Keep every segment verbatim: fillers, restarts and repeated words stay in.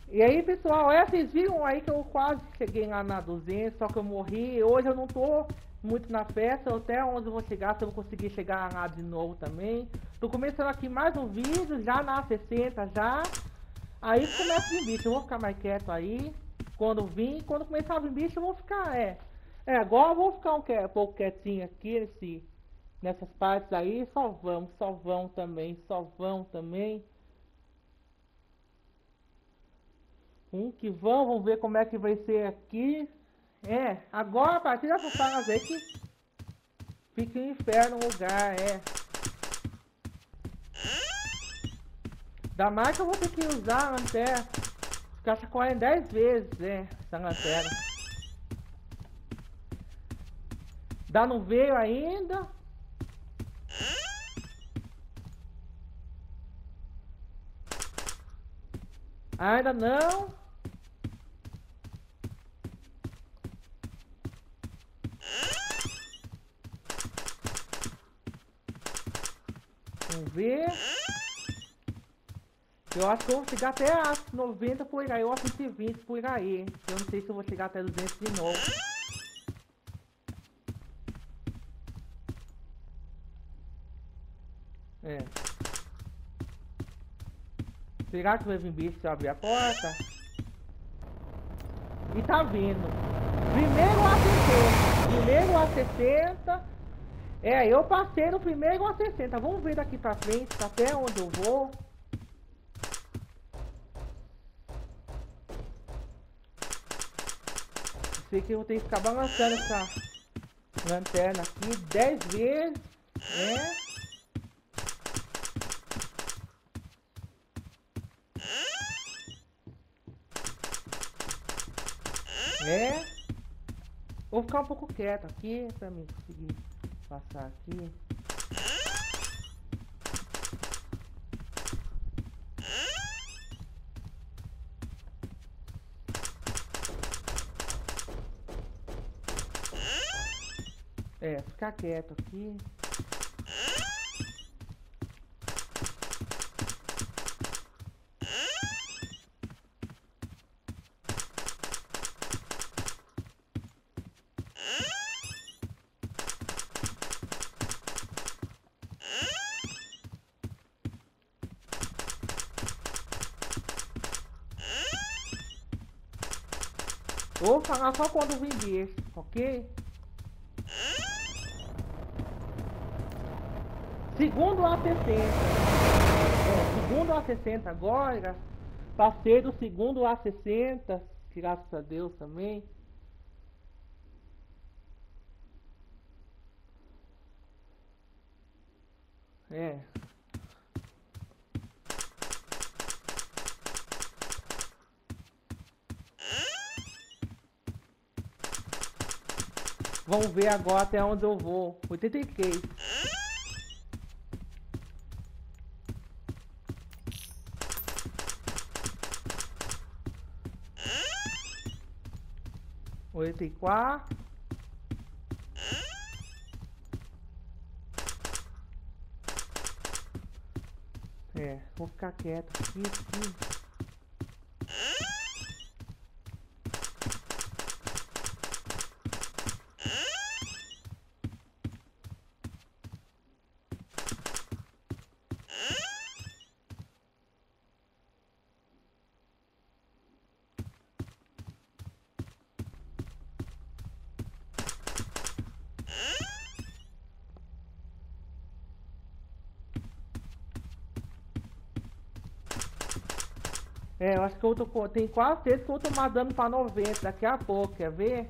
E aí, pessoal, é, vocês viram aí que eu quase cheguei lá na duzentos, só que eu morri. Hoje eu não tô muito na festa, até onde eu vou chegar, se eu vou conseguir chegar lá de novo também. Tô começando aqui mais um vídeo, já na sessenta já. Aí começa a vir bicho, eu vou ficar mais quieto aí. Quando vir, quando começar a vir bicho, eu vou ficar, é. É, agora eu vou ficar um, que- um pouco quietinho aqui, nesse, nessas partes aí. Só vamos, só vão também, só vão também. Um que vão, vamos ver como é que vai ser aqui. É, agora a partir dessa fase aí que fica um inferno o lugar, é. Da marca eu vou ter que usar a lanterna. Ficar chacoalhando dez vezes, é, essa lanterna. Dá não veio ainda. Ainda não. Vamos ver. Eu acho que eu vou chegar até as noventa por aí, ou a cento e vinte por aí. Eu não sei se eu vou chegar até duzentos de novo. É. Será que vai vir bicho se eu abrir a porta? E tá vindo. Primeiro a sessenta. Primeiro a sessenta. É, eu passei no primeiro a sessenta. Vamos ver daqui pra frente, até onde eu vou. Sei que eu vou ter que ficar balançando essa lanterna aqui dez vezes. É. É. Vou ficar um pouco quieto aqui pra mim conseguir passar aqui. É, ficar quieto aqui. Eu vou falar só quando vender, ok? Segundo a sessenta. É, segundo a sessenta agora. Passei do segundo a sessenta. Graças a Deus também. É. Vamos ver agora até onde eu vou. oitenta e três. oitenta e quatro. É, vou ficar quieto aqui, aqui. É, eu acho que eu tô, tem quase certeza que eu vou tomar dano pra noventa daqui a pouco, quer ver?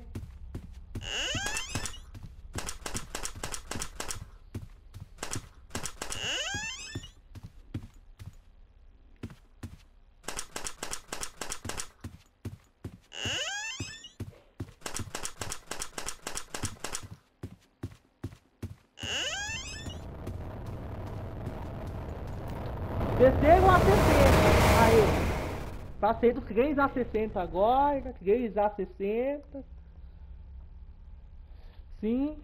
Desceram a sessenta. Aí. Passei dos três a sessenta agora. três a sessenta. Sim.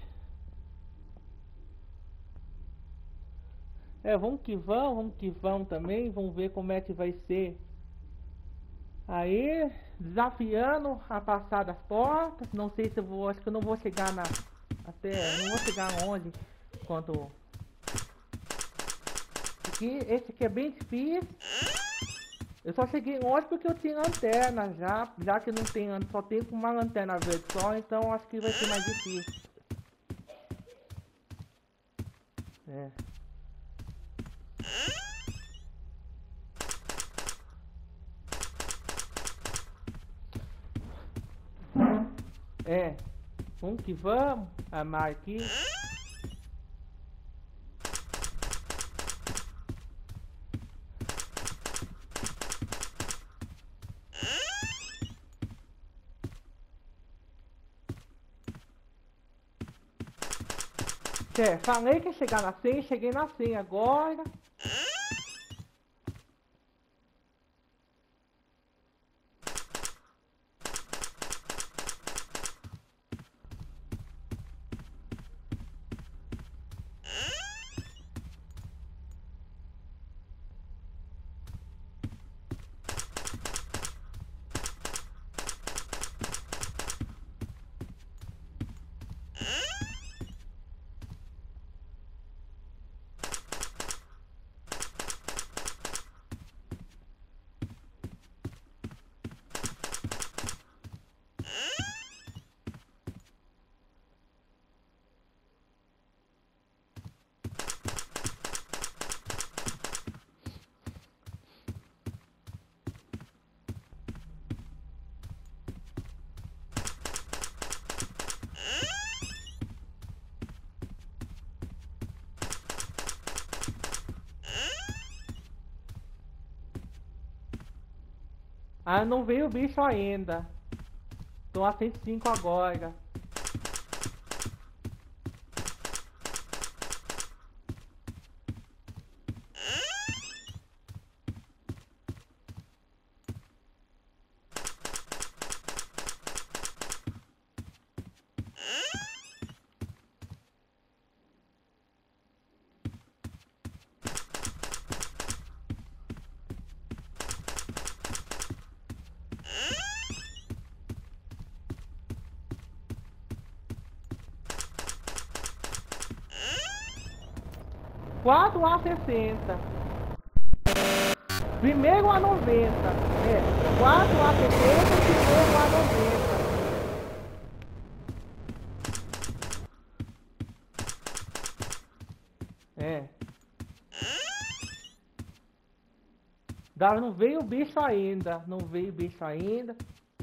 É, vamos que vamos, vamos que vamos também. Vamos ver como é que vai ser. Aí, desafiando a passar das portas. Não sei se eu vou, acho que eu não vou chegar na, até, não vou chegar onde, quanto, aqui, esse aqui é bem difícil. Eu só cheguei longe porque eu tinha lanterna já, já que não tem, só tem uma lanterna verde só, então acho que vai ser mais difícil. É. É, vamos que vamos, amar aqui. É, falei que ia chegar na senha, cheguei na senha agora. Ah, não veio o bicho ainda. Tô a cento e cinco agora. quatro a sessenta. Primeiro a noventa. É, quatro a sessenta e primeiro a noventa. É. Dá, não veio o bicho ainda. Não veio o bicho ainda.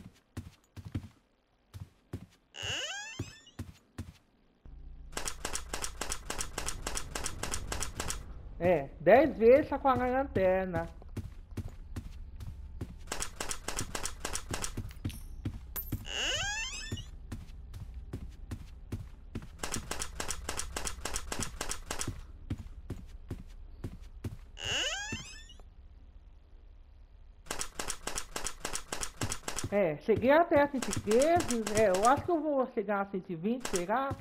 É, dez vezes com a lanterna. É, cheguei até a cento e quinze, é, eu acho que eu vou chegar a cento e vinte, será?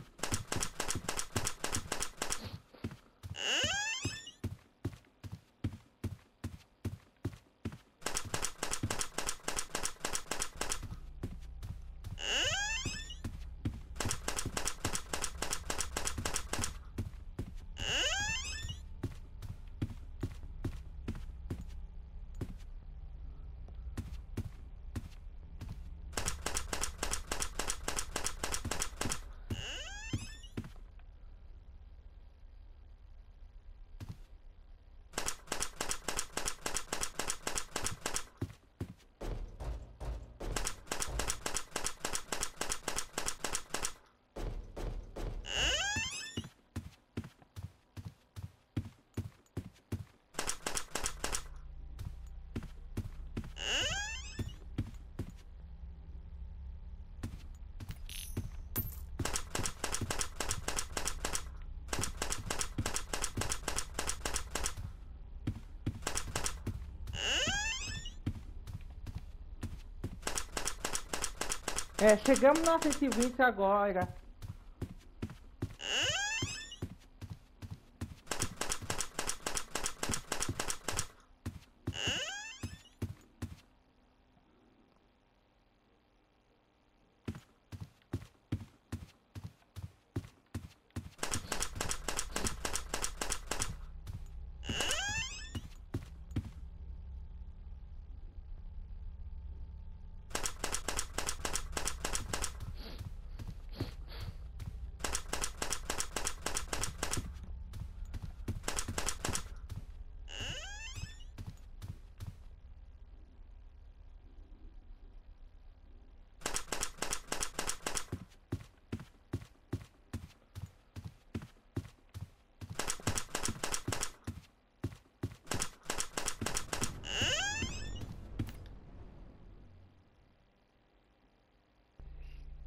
É, chegamos na cento e vinte agora.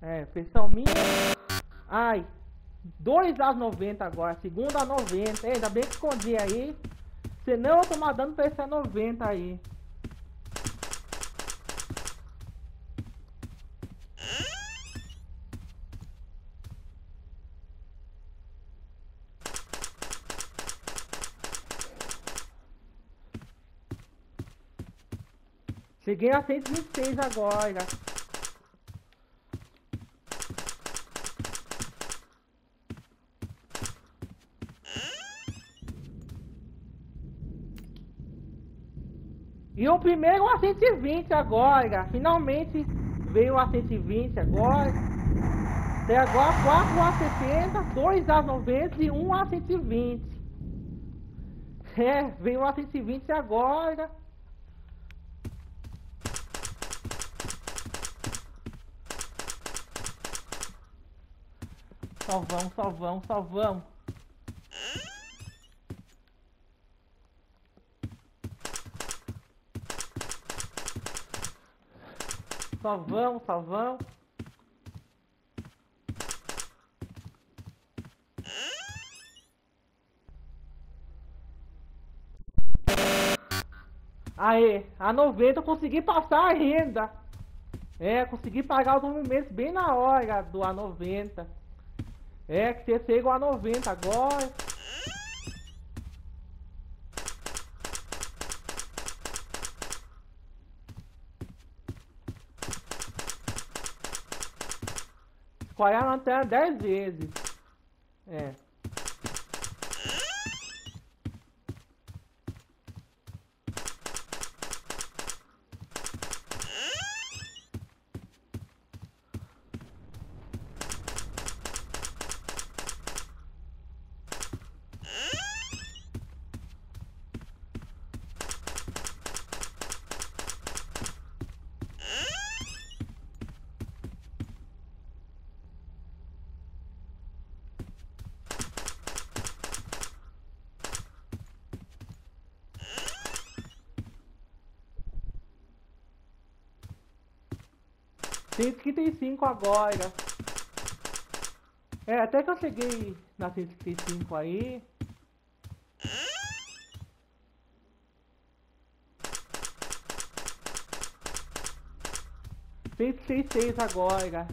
É, feição minha. Ai, dois a noventa agora, segunda a noventa. É, ainda bem que escondi aí. Senão eu vou tomar dano pra esse a noventa aí. Cheguei a cento e vinte e seis agora. E o primeiro a cento e vinte agora. Finalmente veio a cento e vinte agora. Até agora quatro a setenta, dois a noventa e um a cento e vinte. É, veio a cento e vinte agora. Salvão, salvão, salvão. Salvão, salvão. Aê, a noventa eu consegui passar ainda. É, consegui pagar os movimentos bem na hora do A noventa. É, que você chegou a noventa agora. Escolher a lanterna dez vezes. É. cento e trinta e cinco agora. É, até que eu cheguei na cento e trinta e cinco aí. cento e sessenta e seis agora.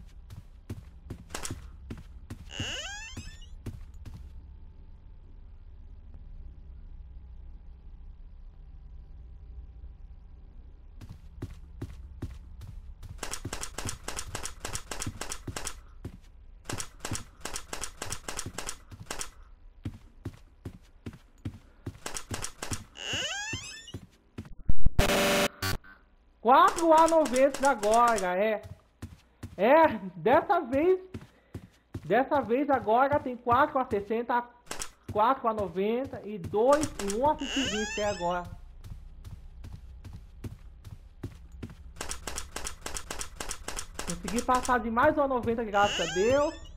quatro a noventa agora, é. É, dessa vez, dessa vez agora tem quatro a sessenta, quatro a noventa e dois e um a cento e vinte até agora. Consegui passar de mais uma noventa, graças a Deus.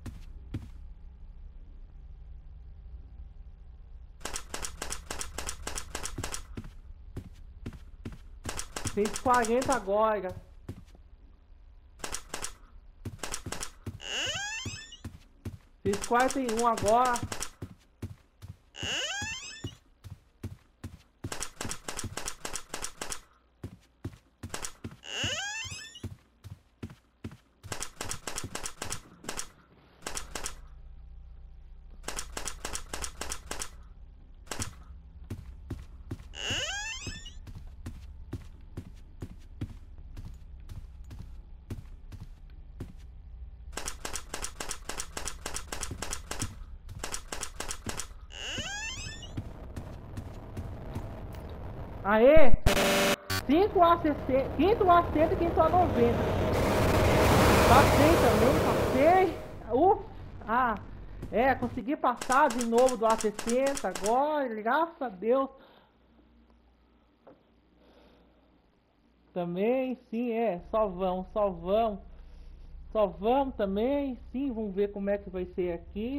cento e quarenta agora. cento e quarenta e um agora. Aê! cinco a sessenta, quinto a sessenta e quinto a noventa. Passei também, passei. Ufa! Ah, é, consegui passar de novo do A sessenta agora, graças a Deus. Também, sim, é, só vão, só vão. Só vamos também, sim, vamos ver como é que vai ser aqui.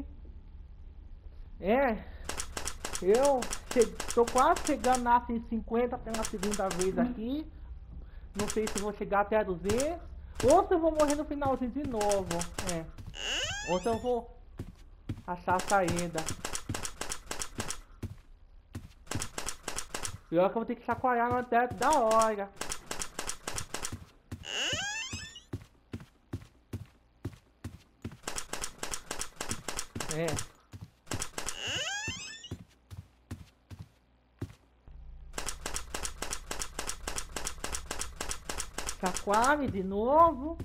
É, eu estou quase chegando na cento e cinquenta pela segunda vez aqui. Não sei se vou chegar até a duzentos. Ou se eu vou morrer no finalzinho de novo. É. Ou se eu vou achar a saída. Pior que eu vou ter que chacoalhar no teto da hora. É. Chacoalhe de novo.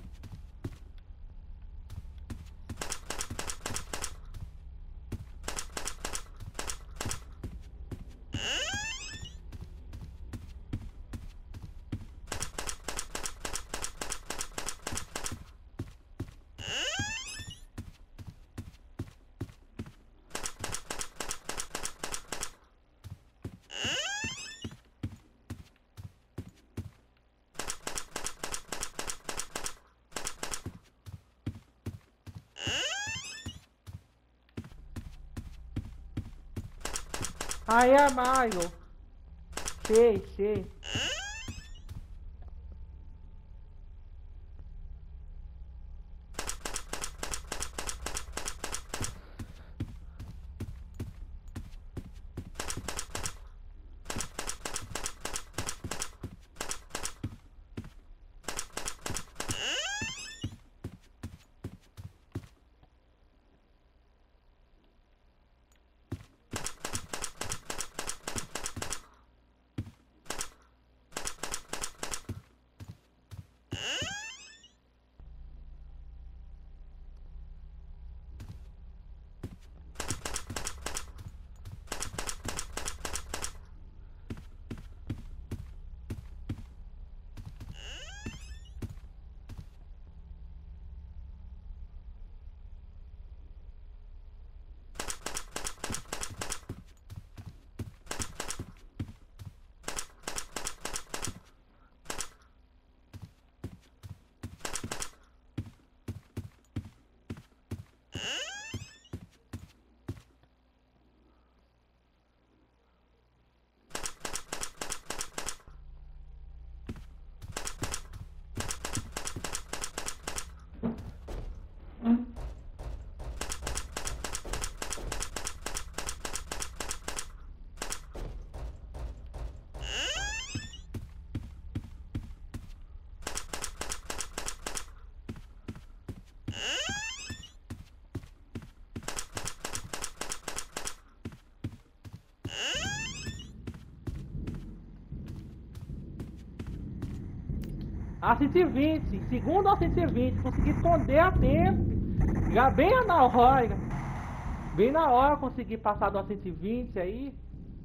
Aí, Amaro. Sei, sei. A cento e vinte, segundo a cento e vinte, consegui esconder a tempo. Já bem na hora. Bem na hora consegui passar do cento e vinte aí.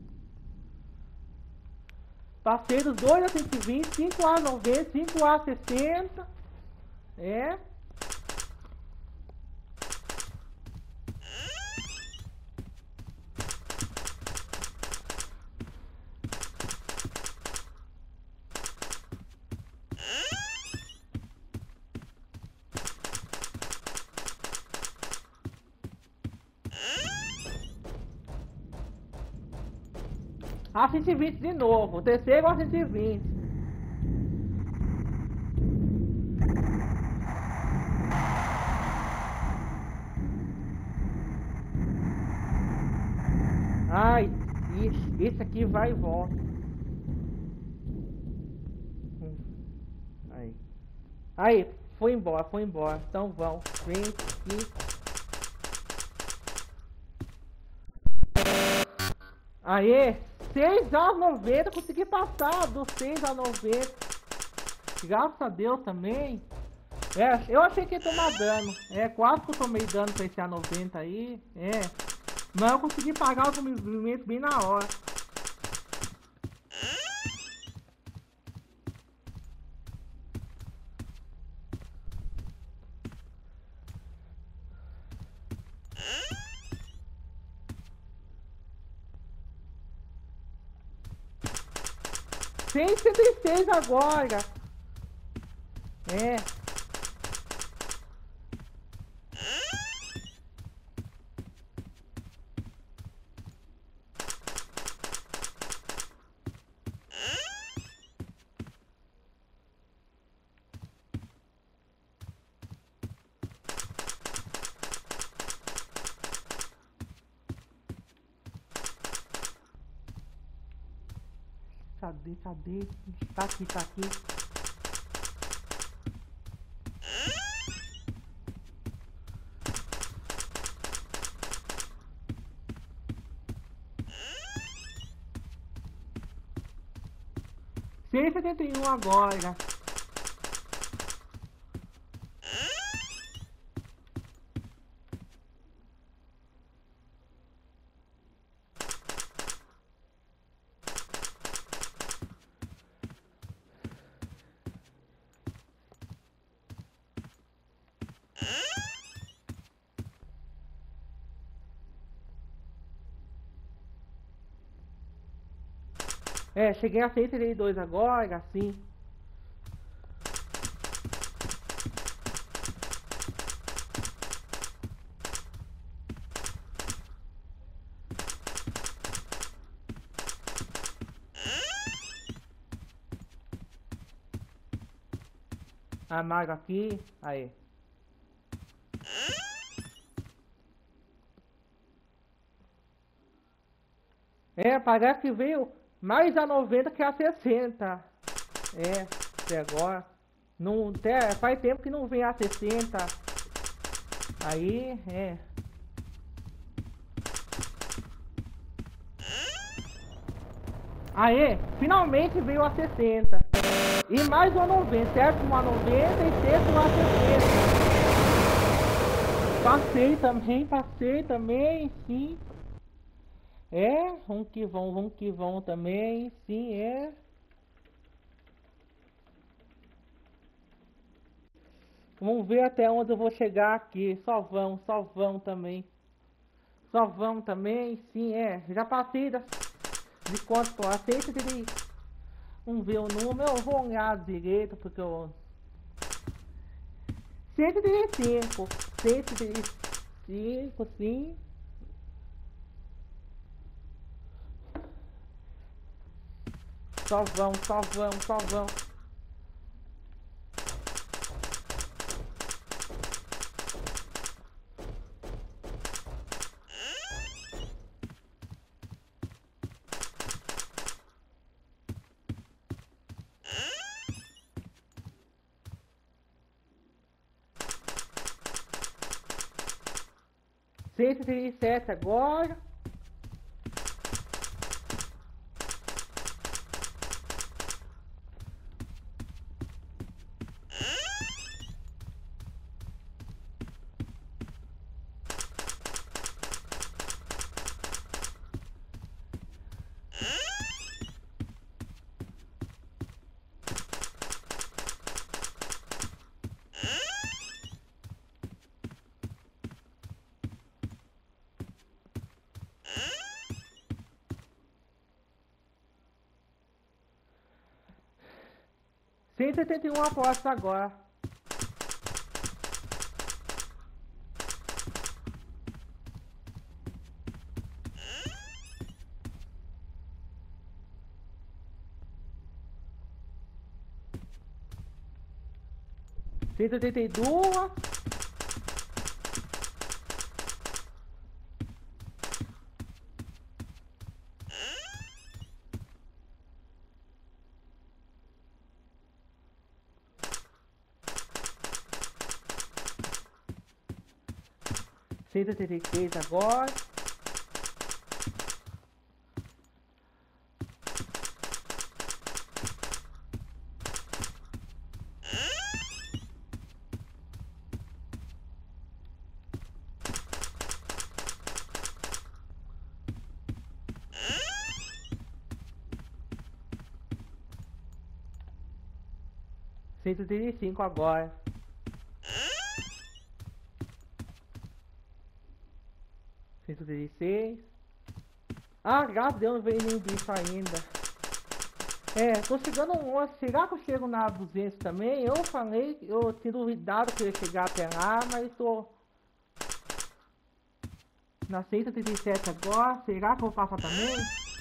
Passei dos dois a cento e vinte, cinco a noventa, cinco a sessenta. É. A cento e vinte de novo, o terceiro a cento e vinte. Ai, ixi, esse aqui vai e volta. Hum, Aí. Aí, foi embora, foi embora. Então vão. vinte e... Aê! seis a noventa, consegui passar do seis a noventa. Graças a Deus também. É, eu achei que ia tomar dano. É, quase que eu tomei dano pra esse A noventa aí. É. Mas eu consegui pagar os movimentos bem na hora. cento e setenta e seis agora. É. Cadê, cadê? Tá aqui, tá aqui. cento e setenta e um agora. É, cheguei a cento e setenta e dois agora, assim. Amargo aqui, aí. É, parece que veio mais a noventa que a sessenta. É, até agora. Não, até, faz tempo que não vem a sessenta. Aí, é. Aê, finalmente veio a sessenta. E mais uma noventa, certo? Uma noventa e sexta uma sessenta. Passei também, passei também, sim. É, vamos que vão, vamos que vão também, sim, é. Vamos ver até onde eu vou chegar aqui. Só vão, só vão também. Só vão também, sim, é. Já passei das, de quanto por cento e vamos ver o número, eu vou olhar direito porque eu... cento e trinta e cinco, cento e trinta e cinco, sim. Só vão, só vão, só vão. cento e trinta e sete agora. cento e setenta e um apostas agora. cento e oitenta e dois. cento e oitenta e seis agora. cento e trinta e cinco agora. cento e trinta e seis. Ah, graças a Deus não veio nenhum bicho ainda. É, tô chegando um. Será que eu chego na duzentos também? Eu falei, eu tinha duvidado que eu ia chegar até lá, mas tô na cento e trinta e sete agora. Será que eu vou passar também?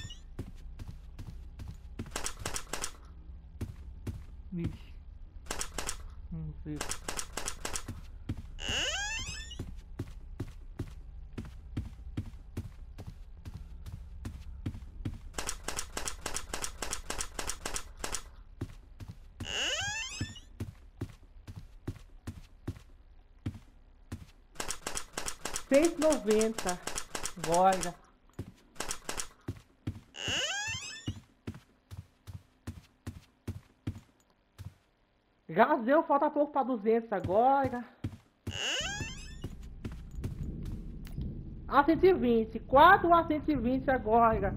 Vixe. Vamos ver. cento e noventa. Agora. Já deu, falta pouco para duzentos agora. A cento e vinte. quatro a cento e vinte agora.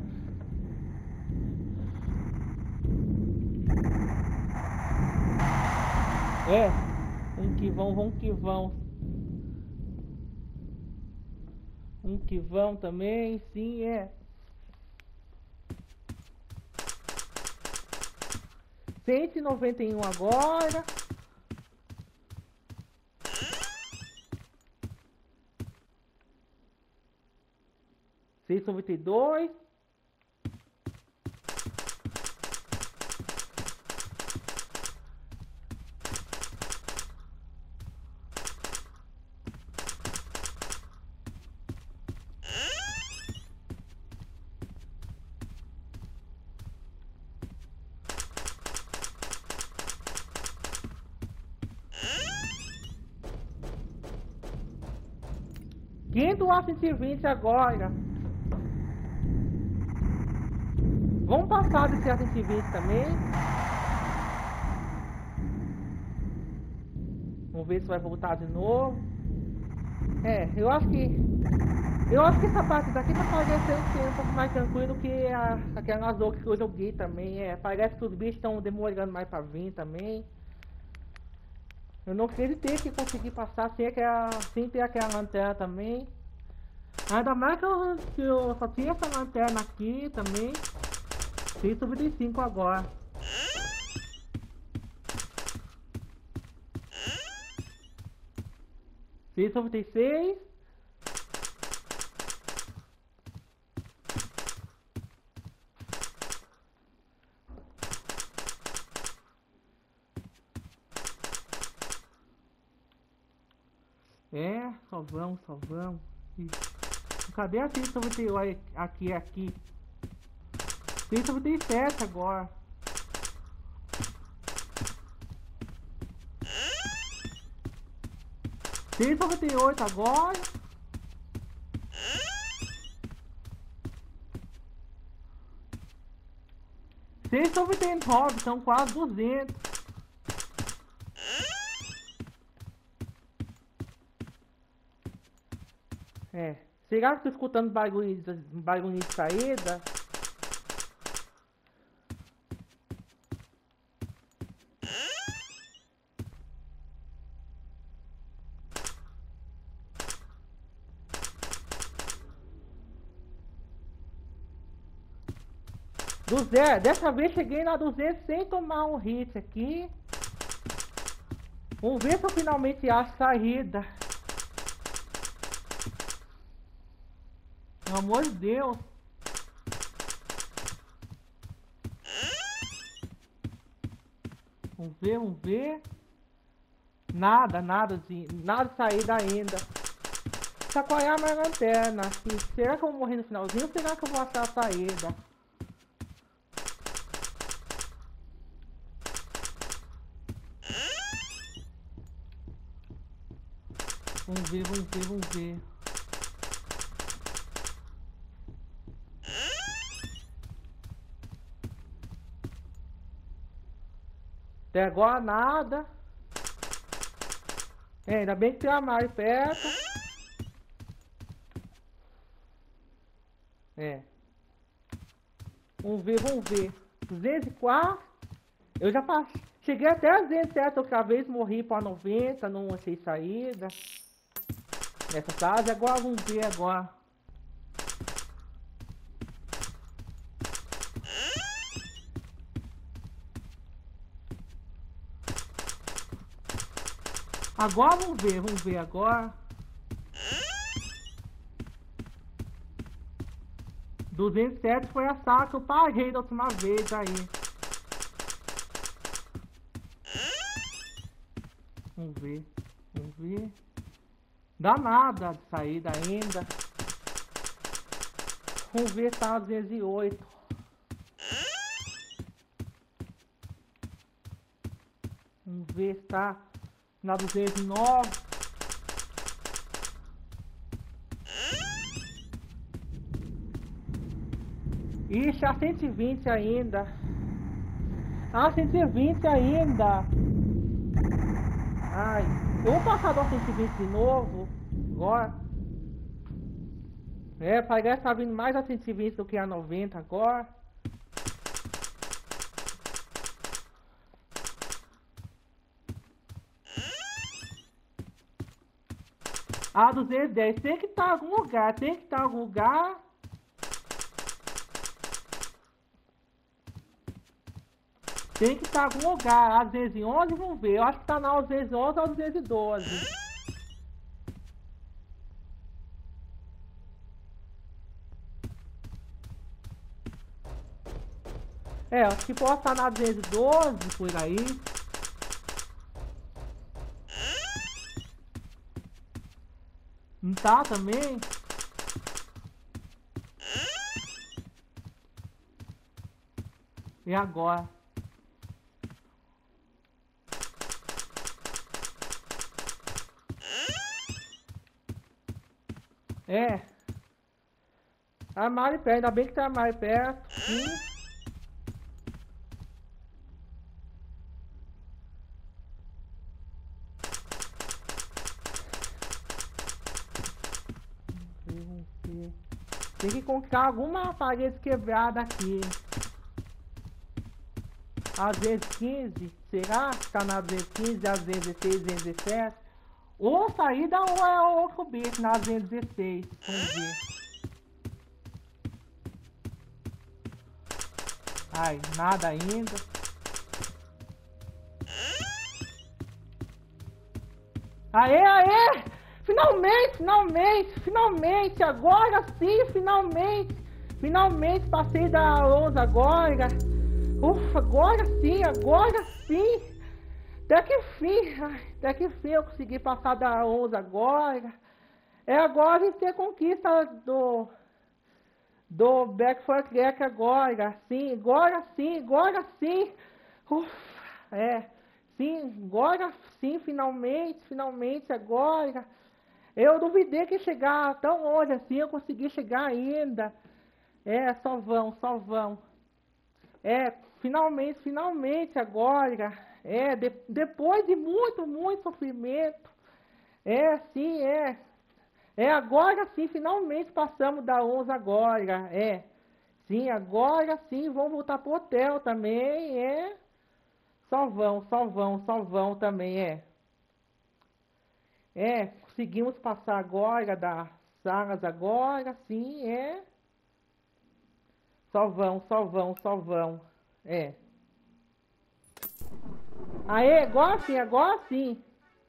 É. Um que vão, vão que vão. Um que vão também, sim, é. cento e noventa e um agora. cento e noventa e dois. quinhentos a cento e vinte agora. Vamos passar desse a cento e vinte também. Vamos ver se vai voltar de novo. É, eu acho que Eu acho que essa parte daqui tá parecendo ser um pouco mais tranquilo que a, aquelas outras que eu joguei também. É, parece que os bichos estão demorando mais pra vir também. Eu não acreditei que consegui passar sem, aquela, sem ter aquela lanterna também. Ainda mais que eu, que eu só tinha essa lanterna aqui também. cento e noventa e cinco agora. cento e noventa e seis. É, só vamos, só vamos. Ixi. Cadê a cento e noventa e oito? Aqui, aqui. cento e noventa e sete agora. cento e noventa e oito agora. cento e noventa e nove, são quase duzentos. É, será que eu tô escutando barulho, barulho de saída? Do zero, dessa vez cheguei na duzentos sem tomar um hit aqui. Vamos ver se eu finalmente acho saída. Pelo amor de Deus. Vamos ver, vamos ver. Nada, nada de. Nada de saída ainda. Chacoalhar minha lanterna. E será que eu vou morrer no finalzinho ou será que eu vou achar a saída? Vamos ver, vamos ver, vamos ver. Até agora nada. É, ainda bem que tem a Mari perto. É. Vamos ver, vamos ver. duzentos e quatro. Eu já passei. Cheguei até a duzentos e sete outra vez, morri para noventa, não achei saída. Nessa fase, agora vamos ver agora. Agora vamos ver, vamos ver agora. duzentos e sete foi a saca que eu paguei da última vez aí. Vamos ver, vamos ver. Dá nada de saída ainda. Vamos ver se tá na duzentos e oito. Vamos ver se tá na duzentos e nove. Ixi, a cento e vinte ainda. A cento e vinte ainda. Ai, eu vou passar do cento e vinte de novo. Agora. É, parece que tá vindo mais a cento e vinte do que a noventa agora. A duzentos e dez tem que estar em algum lugar, tem que estar em algum lugar. Tem que estar em algum lugar. A duzentos e onze, vamos ver. Eu acho que tá na duzentos e onze ou duzentos e doze. É, acho que pode estar na duzentos e doze, por aí. Não tá também? E agora? É. A Mari perto, ainda bem que tá a Mari perto. Sim. Tem que encontrar alguma parede quebrada aqui. A duzentos e quinze, será que tá na duzentos e quinze, a duzentos e dezesseis, duzentos e dezessete? Ou saída ou é outro bicho na duzentos e dezesseis. Vamos ver. Ai, nada ainda. Aê, aê! Finalmente, finalmente, finalmente, agora sim, finalmente, finalmente passei da onze agora, ufa, agora sim, agora sim, até que fim, ai, até que fim eu consegui passar da onze agora, é agora em ter conquista do, do Back for Crack agora, sim, agora sim, agora sim, ufa, é, sim, agora sim, finalmente, finalmente agora. Eu duvidei que chegar tão longe assim, eu consegui chegar ainda. É, só vão, só vão. É, finalmente, finalmente agora. É, de, depois de muito, muito sofrimento. É, sim, é. É, agora sim, finalmente passamos da onze agora. É, sim, agora sim, vamos voltar pro hotel também, é. Só vão, só vão, só vão também, é. É, conseguimos passar agora das salas agora, sim, é. Só vão, só vão, só vão, é. Aê, agora sim, agora sim.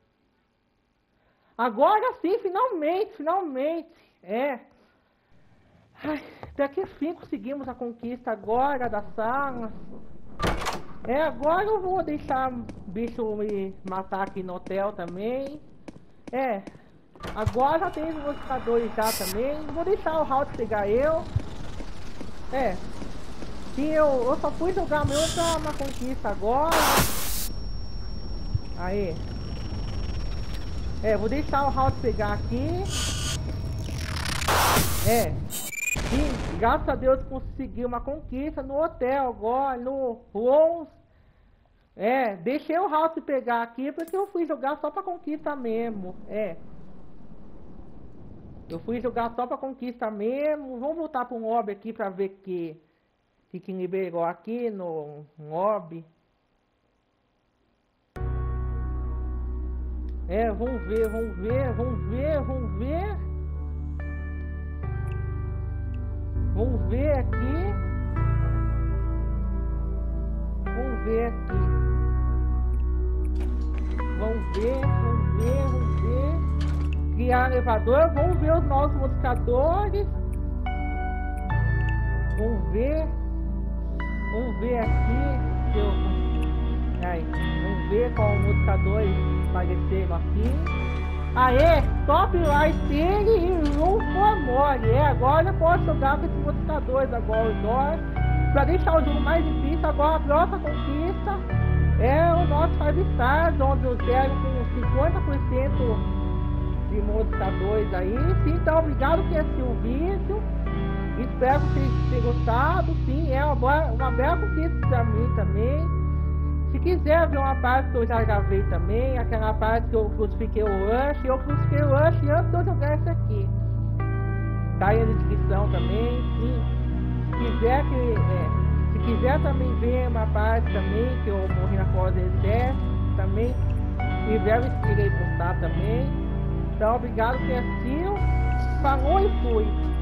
Agora sim, finalmente, finalmente, é. Ai, até que fim conseguimos a conquista agora das salas. É, agora eu vou deixar o bicho me matar aqui no hotel também. É, agora já tem os modificadores já também. Vou deixar o Halt pegar eu. É, sim, eu, eu só fui jogar meu pra uma conquista agora. Aí. É, vou deixar o Halt pegar aqui. É, sim, graças a Deus consegui uma conquista no hotel agora, no onze. É, deixei o Halt pegar aqui porque eu fui jogar só pra conquista mesmo. É. Eu fui jogar só pra conquista mesmo. Vamos voltar pro mob aqui pra ver que que, que liberou aqui no mob. É, vamos ver, vamos ver, vamos ver, vamos ver. Vamos ver aqui. Vamos ver aqui. Vamos ver, vamos ver, vamos ver. Criar elevador, vamos ver os nossos modificadores. Vamos ver. Vamos ver aqui. Eu... Aí, vamos ver qual modificadores apareceram aqui. Aê, Top Light Pig e Room for More. É, agora eu posso jogar com esses modificadores agora, os dois. Pra deixar o jogo mais difícil, agora a próxima conquista é o nosso Five Stars, onde eu zero com cinquenta por cento de Música dois aí. Sim, então obrigado por assistir o vídeo. Espero que vocês tenham gostado. Sim, é uma, boa, uma bela conquista pra mim também. Se quiser ver uma parte que eu já gravei também, aquela parte que eu crucifiquei o Rush, eu crucifiquei o Rush antes de eu jogar esse aqui. Tá aí na descrição também. Sim. Se quiser que. É, se quiser também ver uma parte também que eu morri na Forza Exército também, em breve irei postar também. Então obrigado por assistir. Falou e fui.